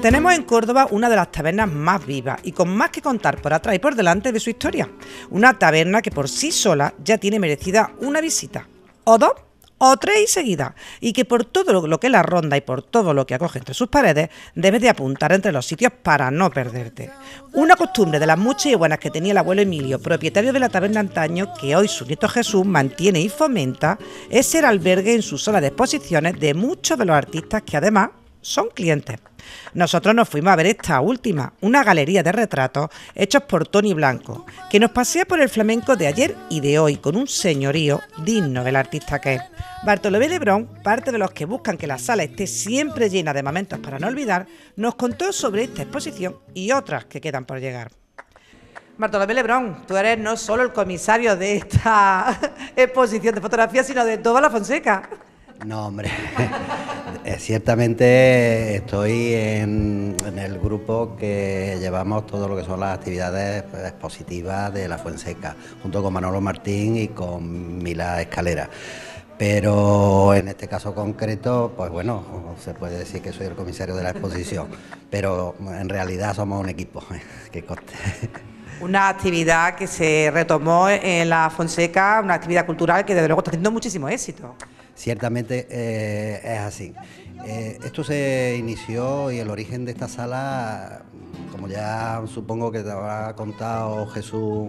Tenemos en Córdoba una de las tabernas más vivas y con más que contar por atrás y por delante de su historia. Una taberna que por sí sola ya tiene merecida una visita, o dos, o tres y seguidas, y que por todo lo que la ronda y por todo lo que acoge entre sus paredes, debes de apuntar entre los sitios para no perderte. Una costumbre de las muchas y buenas que tenía el abuelo Emilio, propietario de la taberna antaño, que hoy su nieto Jesús mantiene y fomenta, es ser albergue en su sala de exposiciones de muchos de los artistas que además son clientes. Nosotros nos fuimos a ver esta última, una galería de retratos hechos por Toni Blanco, que nos pasea por el flamenco de ayer y de hoy con un señorío digno del artista que es. Bartolomé Lebrón, parte de los que buscan que la sala esté siempre llena de momentos para no olvidar, nos contó sobre esta exposición y otras que quedan por llegar. Bartolomé Lebrón, tú eres no solo el comisario de esta exposición de fotografía, sino de toda la Fonseca. No, hombre, ciertamente estoy en el grupo que llevamos todo lo que son las actividades expositivas de la Fuenseca, junto con Manolo Martín y con Mila Escalera. Pero en este caso concreto, pues bueno, se puede decir que soy el comisario de la exposición, pero en realidad somos un equipo, que conste. Una actividad que se retomó en la Fonseca, una actividad cultural que desde luego está teniendo muchísimo éxito. Ciertamente es así. Esto se inició y el origen de esta sala, como ya supongo que te habrá contado Jesús,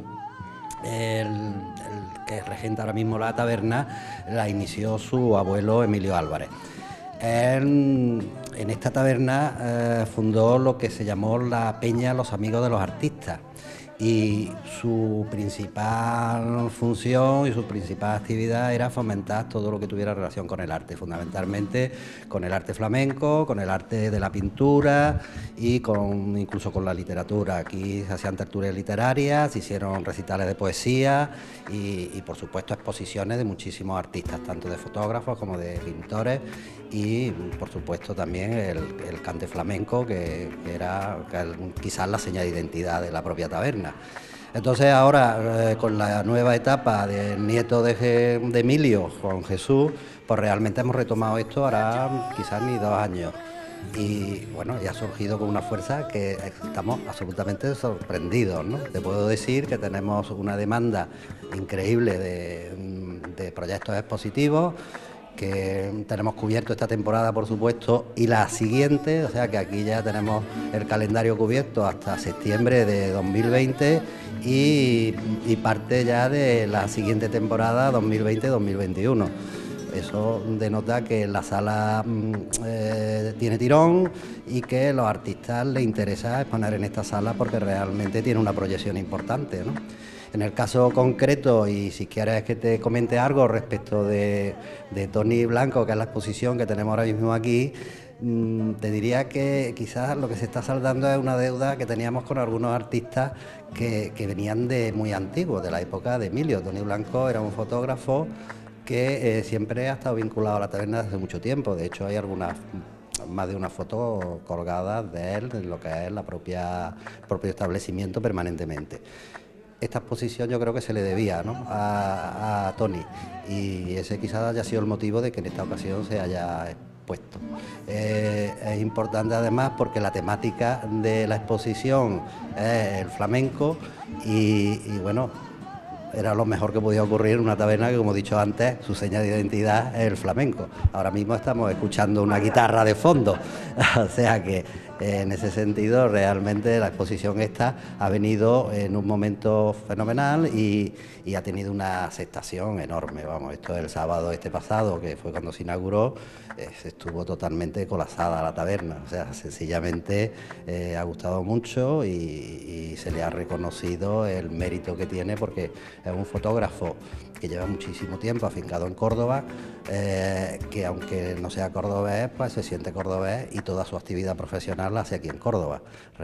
el que regenta ahora mismo la taberna, la inició su abuelo Emilio Álvarez. Él, en esta taberna fundó lo que se llamó la Peña Los Amigos de los Artistas, y su principal función y su principal actividad era fomentar todo lo que tuviera relación con el arte, fundamentalmente con el arte flamenco, con el arte de la pintura y incluso con la literatura. Aquí se hacían tertulias literarias, se hicieron recitales de poesía y por supuesto exposiciones de muchísimos artistas, tanto de fotógrafos como de pintores, y por supuesto también el cante flamenco, que era quizás la señal de identidad de la propia taberna. Entonces ahora, con la nueva etapa del nieto de Emilio, Juan Jesús, pues realmente hemos retomado esto ahora quizás ni 2 años. Y bueno, ya ha surgido con una fuerza que estamos absolutamente sorprendidos, ¿no? Te puedo decir que tenemos una demanda increíble de proyectos expositivos, que tenemos cubierto esta temporada, por supuesto, y la siguiente, o sea que aquí ya tenemos el calendario cubierto hasta septiembre de 2020 y parte ya de la siguiente temporada 2020-2021. Eso denota que la sala tiene tirón y que a los artistas les interesa exponer en esta sala porque realmente tiene una proyección importante, ¿no? En el caso concreto, y si quieres que te comente algo respecto de Toni Blanco, que es la exposición que tenemos ahora mismo aquí, te diría que quizás lo que se está saldando es una deuda que teníamos con algunos artistas que venían de muy antiguos, de la época de Emilio. Toni Blanco era un fotógrafo que siempre ha estado vinculado a la taberna desde mucho tiempo. De hecho, hay más de una foto colgadas de él en lo que es el propio establecimiento permanentemente. Esta exposición yo creo que se le debía, ¿no?, a Toni, y ese quizás haya sido el motivo de que en esta ocasión se haya expuesto. Es importante además porque la temática de la exposición es el flamenco y bueno, era lo mejor que podía ocurrir en una taberna que, como he dicho antes, su seña de identidad es el flamenco. Ahora mismo estamos escuchando una guitarra de fondo, o sea que en ese sentido realmente la exposición esta ha venido en un momento fenomenal y ha tenido una aceptación enorme. Vamos, esto el sábado pasado, que fue cuando se inauguró, se estuvo totalmente colapsada la taberna, o sea, sencillamente ha gustado mucho y se le ha reconocido el mérito que tiene, porque es un fotógrafo que lleva muchísimo tiempo afincado en Córdoba, que aunque no sea cordobés, pues se siente cordobés y toda su actividad profesional la hace aquí en Córdoba.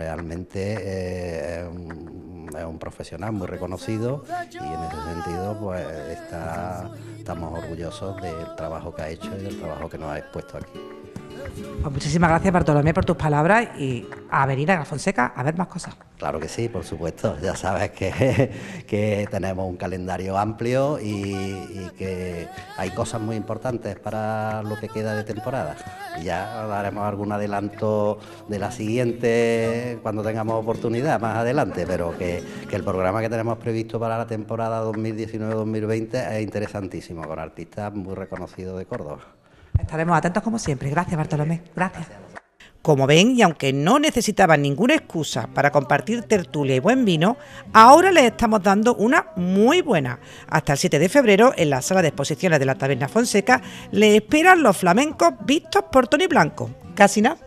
Realmente es un profesional muy reconocido y en ese sentido pues estamos orgullosos del trabajo que ha hecho y del trabajo que nos ha expuesto aquí. Pues muchísimas gracias, Bartolomé, por tus palabras y a venir a La Fonseca a ver más cosas. Claro que sí, por supuesto. Ya sabes que tenemos un calendario amplio y que hay cosas muy importantes para lo que queda de temporada. Y ya daremos algún adelanto de la siguiente cuando tengamos oportunidad más adelante, pero que el programa que tenemos previsto para la temporada 2019-2020 es interesantísimo, con artistas muy reconocidos de Córdoba. Estaremos atentos como siempre. Gracias, Bartolomé. Gracias. Como ven, y aunque no necesitaban ninguna excusa para compartir tertulia y buen vino, ahora les estamos dando una muy buena. Hasta el 7 de febrero, en la sala de exposiciones de la Taberna Fonseca, les esperan los flamencos vistos por Tony Blanco. Casi nada.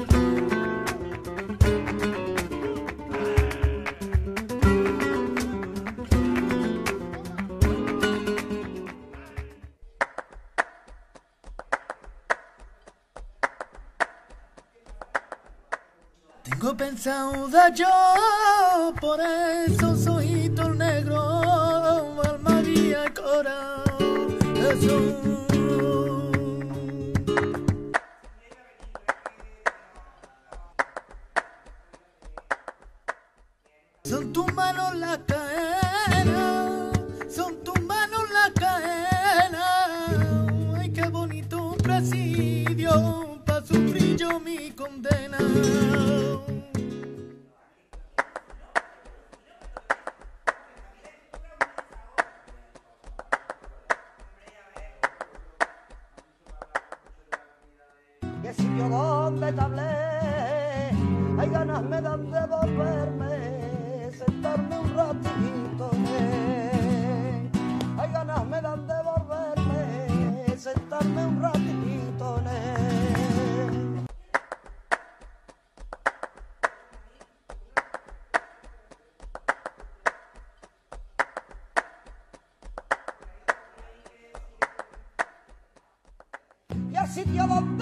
Tengo pensado dar yo por esos ojitos negros, alma mía y corazón. Son tus manos las cadenas, son tus manos las cadenas. Ay, qué bonito presidio, pa' sufrir yo mi condena. Y el sitio donde te hablé, hay ganas me dan de volverme, sentarme un ratito, hay ganas me dan de volverme, sentarme un ratito, y el sitio donde